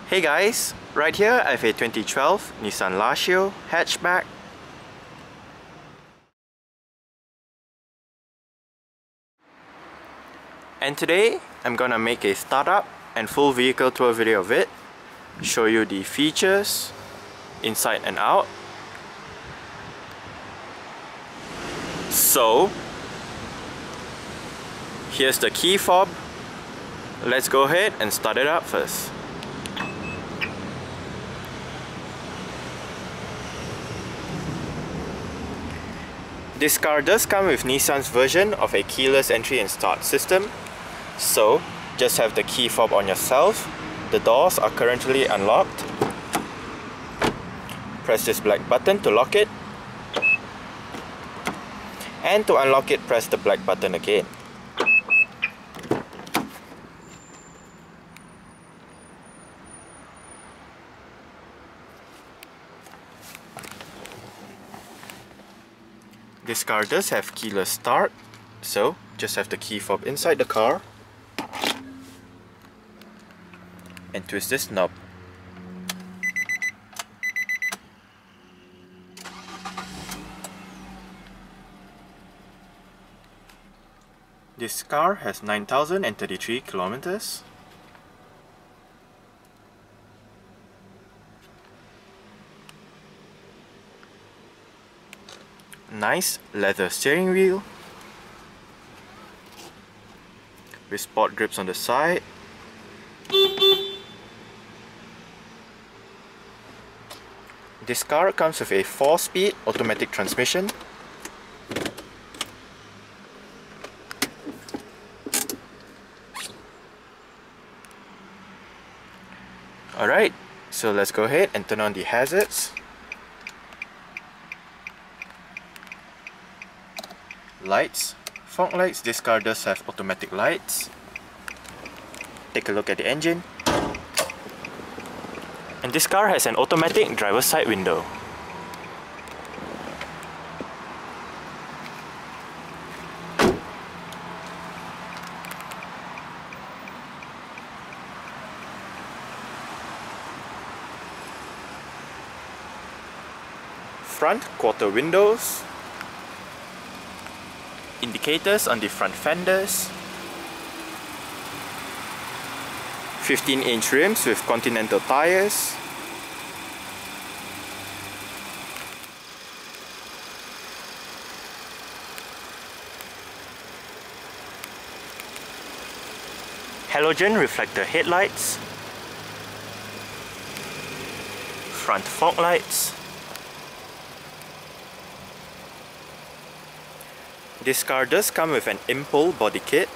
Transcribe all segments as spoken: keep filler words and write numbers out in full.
Hey guys, right here I have a twenty twelve Nissan Lacio hatchback. And today I'm gonna make a startup and full vehicle tour video of it, show you the features inside and out. So here's the key fob. Let's go ahead and start it up first. This car does come with Nissan's version of a keyless entry and start system. So just have the key fob on yourself. The doors are currently unlocked. Press this black button to lock it. And to unlock it, press the black button again. This car does have keyless start, so just have the key fob inside the car and twist this knob. This car has nine thousand thirty-three kilometers. Nice leather steering wheel with sport grips on the side. This car comes with a four speed automatic transmission. Alright, so let's go ahead and turn on the hazards. Lights, fog lights. This car does have automatic lights. Take a look at the engine. And this car has an automatic driver's side window. Front quarter windows. Indicators on the front fenders. fifteen inch rims with Continental tires. Halogen reflector headlights. Front fog lights. This car does come with an Impol body kit.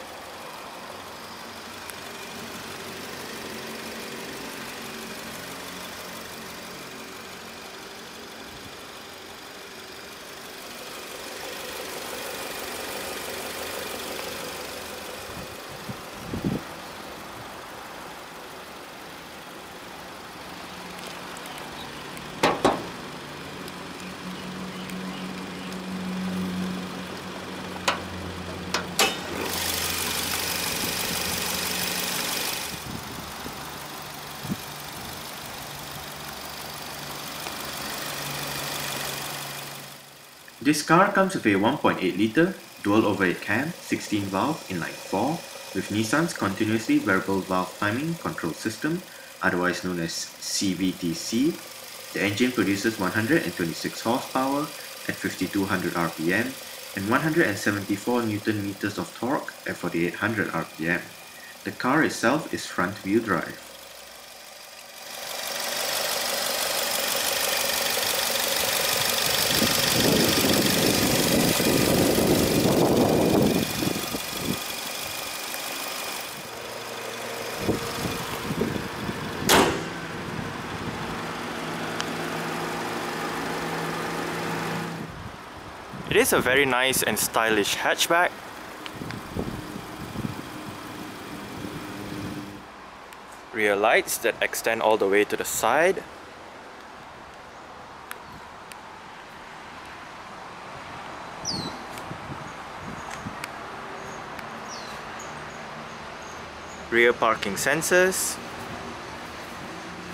This car comes with a one point eight litre dual overhead cam, sixteen valve inline four with Nissan's continuously variable valve timing control system, otherwise known as C V T C. The engine produces one hundred twenty-six horsepower at fifty-two hundred R P M and one hundred seventy-four newton meters of torque at forty-eight hundred R P M. The car itself is front wheel drive. It is a very nice and stylish hatchback. Rear lights that extend all the way to the side. Rear parking sensors.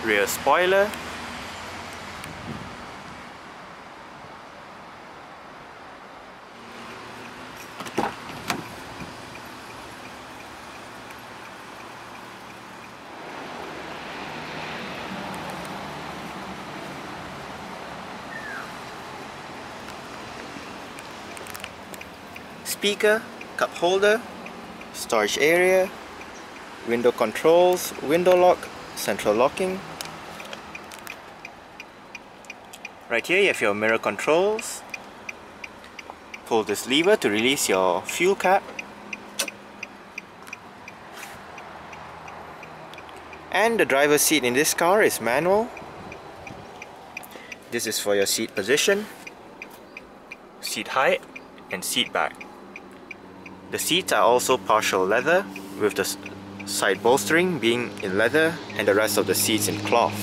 rear spoiler, speaker, cup holder, storage area, window controls, window lock, central locking. Right here you have your mirror controls. Pull this lever to release your fuel cap. And the driver's seat in this car is manual. This is for your seat position, seat height, and seat back. The seats are also partial leather, with the side bolstering being in leather and the rest of the seats in cloth.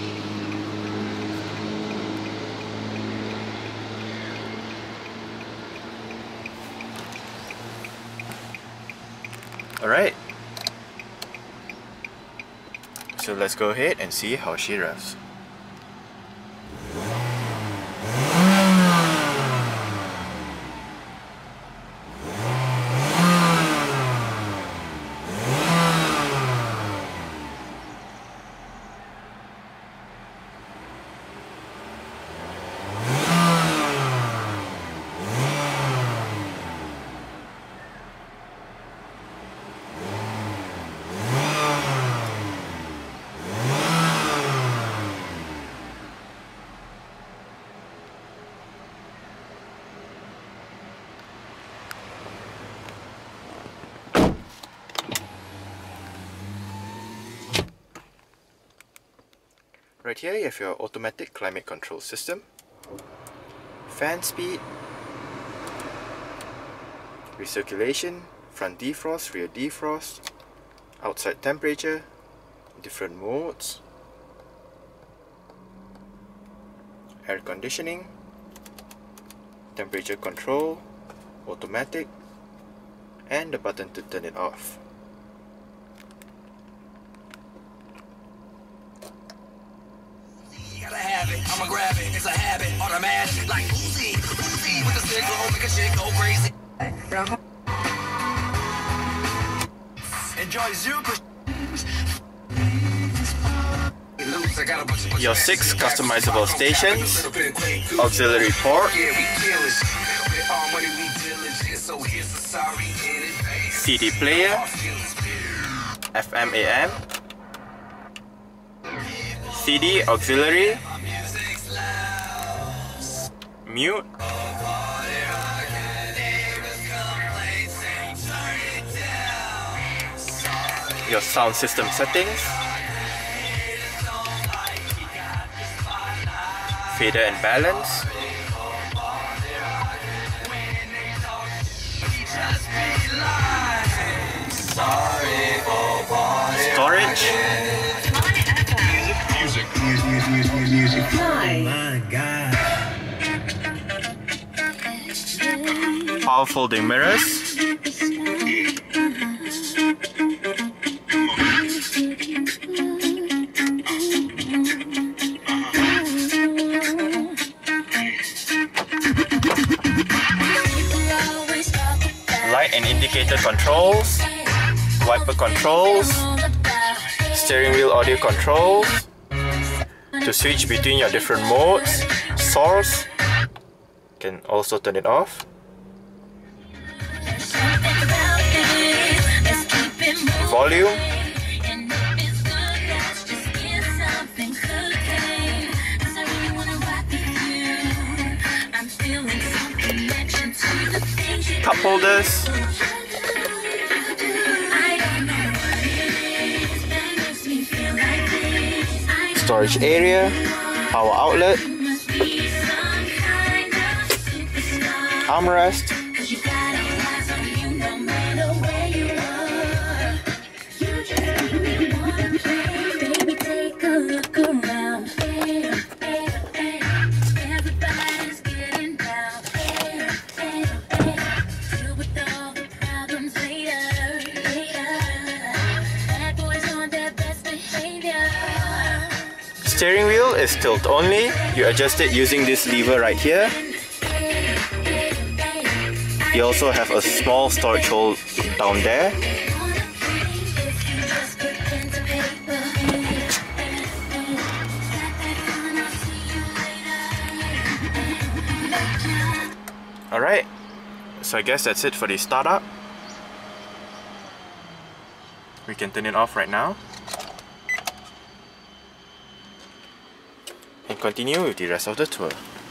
Alright, so let's go ahead and see how she revs. Right here you have your automatic climate control system, fan speed, recirculation, front defrost, rear defrost, outside temperature, different modes, air conditioning, temperature control, automatic, and the button to turn it off. I'ma grab it, it's a habit, automatic, like Uzi, Uzi with the stick roll, make a shit go crazy. Enjoy Zuko. Your six customizable stations, auxiliary port, C D player, F M A M, C D auxiliary, mute, your sound system settings, fader and balance, storage, music, music, music, music, music. My God. power folding mirrors, light and indicator controls, wiper controls, steering wheel audio controls, to switch between your different modes, source, can also turn it off, volume, cup holders, storage area, power outlet, armrest, steering wheel is tilt only. You adjust it using this lever right here. You also have a small storage hole down there. Alright, so I guess that's it for the startup. We can turn it off right now and continue with the rest of the tour.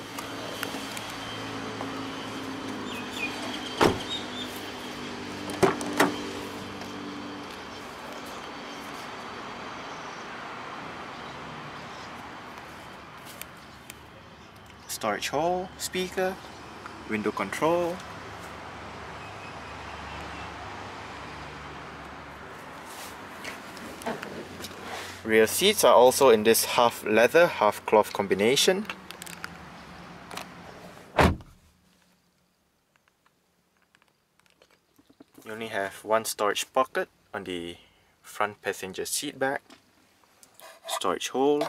Storage hole, speaker, window control. Rear seats are also in this half leather, half cloth combination. You only have one storage pocket on the front passenger seat back. Storage hole.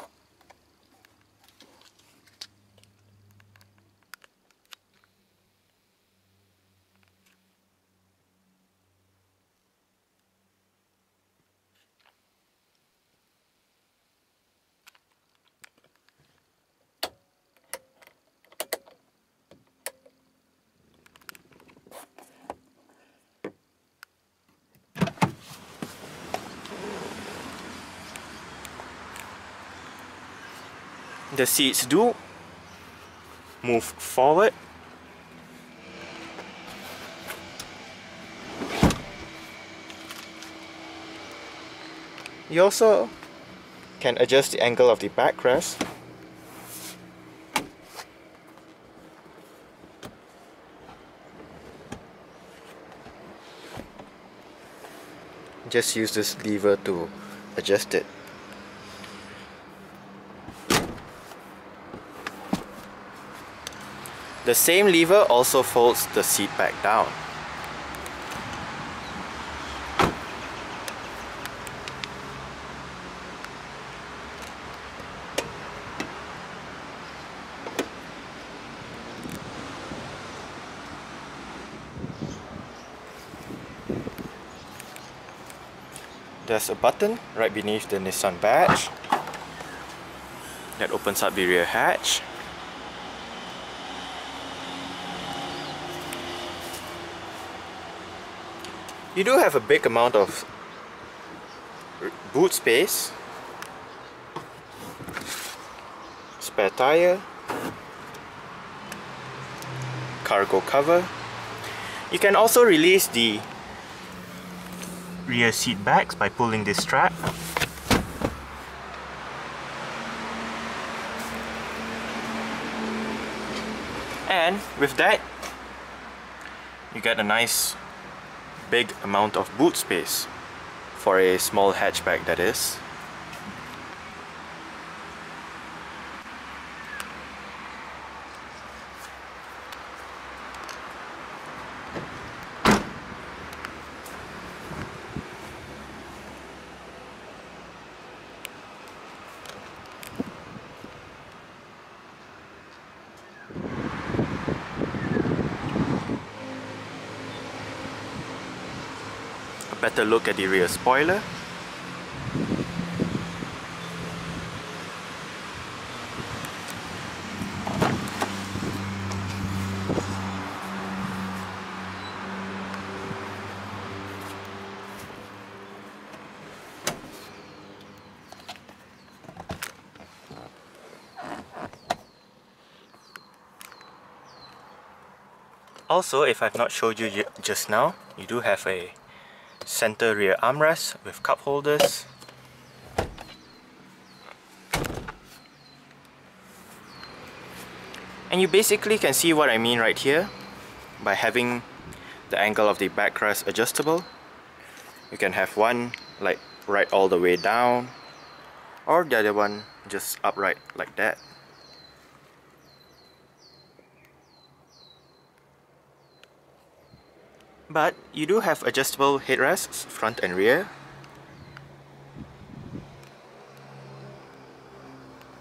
The seats do move forward. You also can adjust the angle of the backrest. Just use this lever to adjust it. The same lever also folds the seat back down. There's a button right beneath the Nissan badge that opens up the rear hatch. You do have a big amount of boot space, spare tire, cargo cover. You can also release the rear seat backs by pulling this strap. And with that, you get a nice big amount of boot space for a small hatchback, that is. Better look at the rear spoiler. Also, if I've not showed you just now, you do have a center rear armrest with cup holders. And you basically can see what I mean right here by having the angle of the backrest adjustable. You can have one like right all the way down, or the other one just upright like that. But you do have adjustable headrests, front and rear.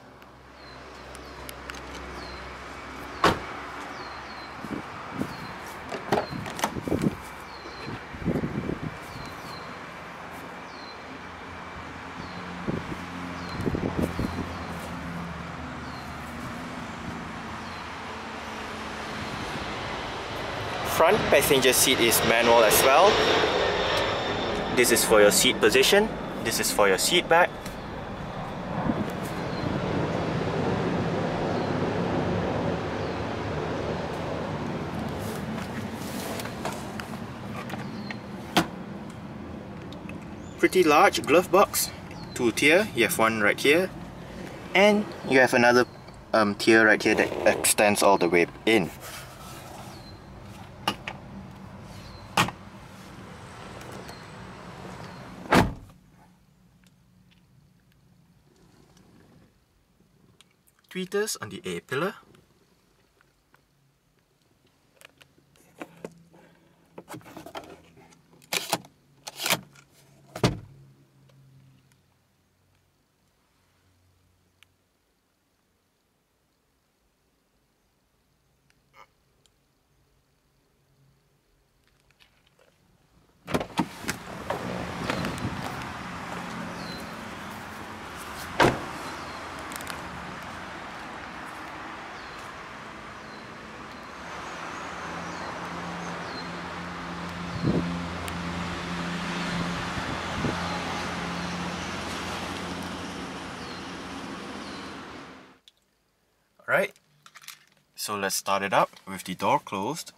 front passenger seat is manual as well. This is for your seat position. This is for your seat back. Pretty large glove box, two tier. You have one right here, and you have another um, tier right here that extends all the way in. Tweeters on the A-pillar. Alright, so let's start it up with the door closed.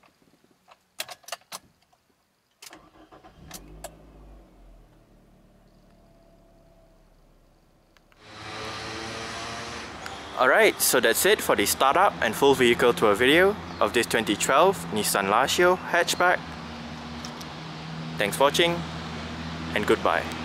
Alright, so that's it for the startup and full vehicle tour video of this twenty twelve Nissan Lacio hatchback. Thanks for watching and goodbye.